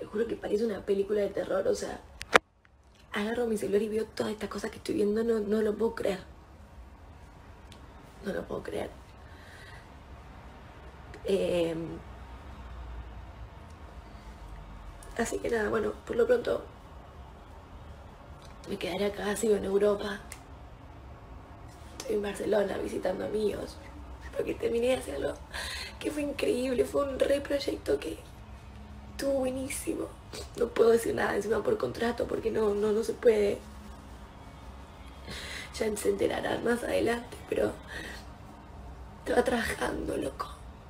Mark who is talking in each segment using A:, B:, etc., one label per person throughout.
A: te juro que parece una película de terror, o sea, agarro mi celular y veo todas estas cosas que estoy viendo, no lo puedo creer. No lo puedo creer. Así que nada, bueno, por lo pronto me quedaré acá, sigo en Europa. Estoy en Barcelona visitando amigos. Porque terminé de hacerlo, que fue increíble, fue un re proyecto que estuvo buenísimo. No puedo decir nada encima por contrato porque no se puede. Ya se enterarán más adelante, pero estaba trabajando, loco.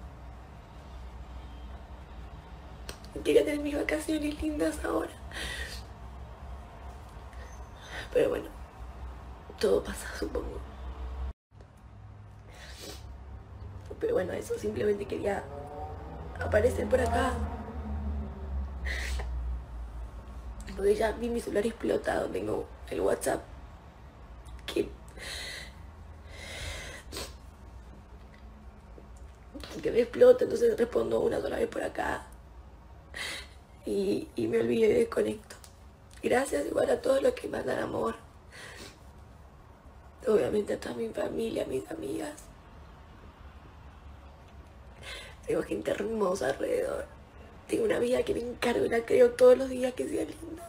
A: Quería tener mis vacaciones lindas ahora. Pero bueno, todo pasa, supongo. Pero bueno, eso, simplemente quería aparecer por acá. Porque ya vi mi celular explotado, tengo el WhatsApp que me explota, entonces respondo una sola vez por acá y me olvido y desconecto. Gracias igual a todos los que mandan amor. Obviamente a toda mi familia, a mis amigas. Tengo gente hermosa alrededor. Tengo una vida que me encargo y la creo todos los días que sea linda.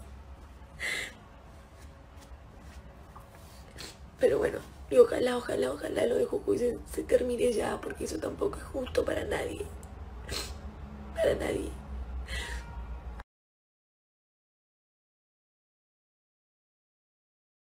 A: Pero bueno, y ojalá lo de Jujuy se termine ya, porque eso tampoco es justo para nadie. Para nadie.